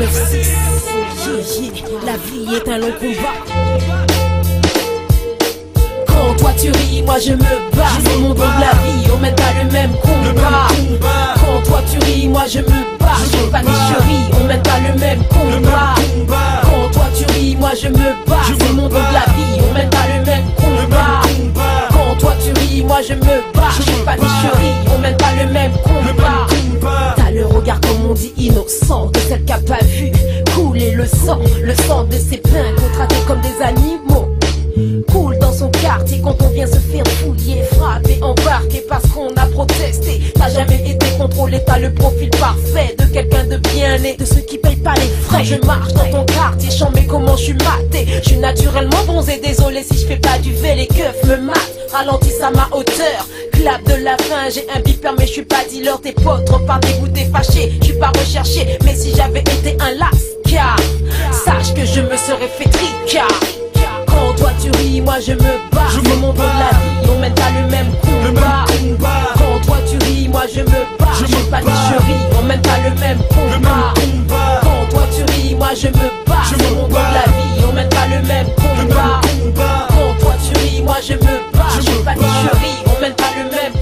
La vie est un long combat. Quand toi tu ris, moi je me bats. C'est mon don de la vie, on mène pas le même combat. Quand toi tu ris, moi je me bats. J'ai pas de chérie, on mène pas le même combat. Quand toi tu ris, moi je me bats. C'est mon don de la vie, on mène pas le même combat. Quand toi tu ris, moi je me bats. J'ai pas de chérie, on mène pas le même combat. T'as le regard comme on dit innocent de celle qui a pas vu couler le sang de ses pleins qu'on traitait comme des animaux. Coule dans son quartier quand on vient se faire fouiller, frapper, embarquer parce qu'on a protesté. T'as jamais été contrôlé, t'as le profil parfait de quelqu'un de bien né, de ceux qui payent pas les frais. Je marche dans ton quartier, chant mais comment je suis maté. Je suis naturellement bronzé, désolé si je fais pas du V, les keufs me matent, ralentissent à ma hauteur. Clap de la fin, j'ai un beeper mais je suis pas dealer. Tes potes repartent dégoûtés, fâchés, je suis pas recherché. Mais si j'avais été un lascar, sache que je me serais fait tricard. Quand toi tu ris, moi je me bats. C'est mon don de la vie, on mène pas le même combat. Quand toi tu ris, moi je me bats. J'ai pas de chérie, on mène pas le même combat. Quand toi tu ris, moi je me bats. C'est mon don de la vie, on mène pas le même combat. Quand toi tu ris, moi je me bats. J'ai pas de chérie, on mène pas le même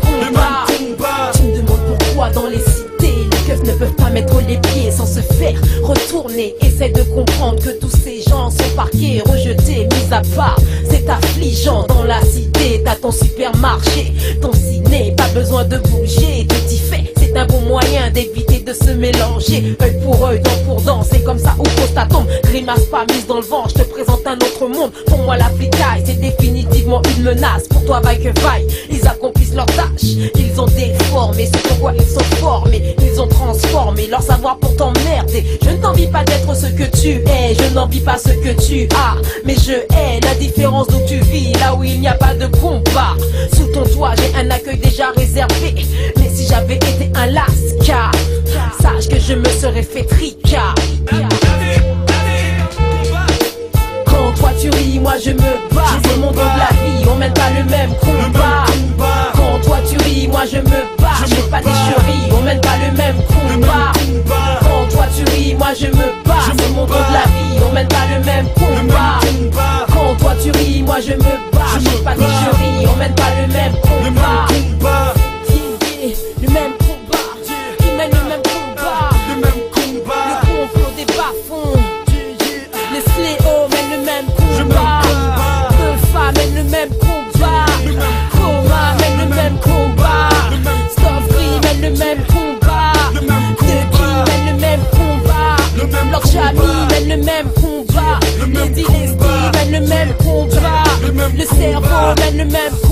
combat. Tu me demandes pourquoi dans les cités les keufs ne peuvent pas mettre les pieds sans se faire retourner. Essaie de comprendre que tous ces gens sont parqués, rejetés, mis à part. C'est affligeant dans la cité. T'as ton supermarché, ton ciné, pas besoin de bouger, de t'y fait. C'est un bon moyen d'éviter de se mélanger. Œil pour œil, dent pour dent, c'est comme ça où pose ta tombe. Grimace pas mise dans le vent, je te présente un autre monde. Pour moi la flicaille, c'est définitivement une menace. Pour toi vaille que vaille, ils accomplissent leur tâche. Ils ont déformé ce pourquoi ils sont formés. Ils ont transformé leur savoir pour t'emmerder. Je ne t'envie pas d'être ce que tu es, je n'envie pas ce que tu as, mais je hais la différence d'où tu vis, là où il n'y a pas de combat. Sous ton toit j'ai un accueil déjà réservé, mais si j'avais été un lascar, sache que je me serais fait tricard. Quand toi tu ris, moi je me bats. C'est mon don de la vie, on mène pas le même combat. Quand toi tu ris, moi je me bats. J'ai pas des chéris, on mène pas le même combat. Quand toi tu ris, moi je me bats. C'est mon don de la vie, on mène pas le même combat. Quand toi tu ris, moi je me bats. J'ai pas des chéris, on mène pas le même combat. Le même combat, ils mènent le même combat. Le complot des bas-fonds, les sléos mènent le même combat. Deux femmes mènent le même combat. Coma mène le même combat. Stoffree mène le même combat. Deki mène le même combat. Lord Jamie mène le même combat. Lady Leslie mène le même combat. Le cerveau mène le même combat.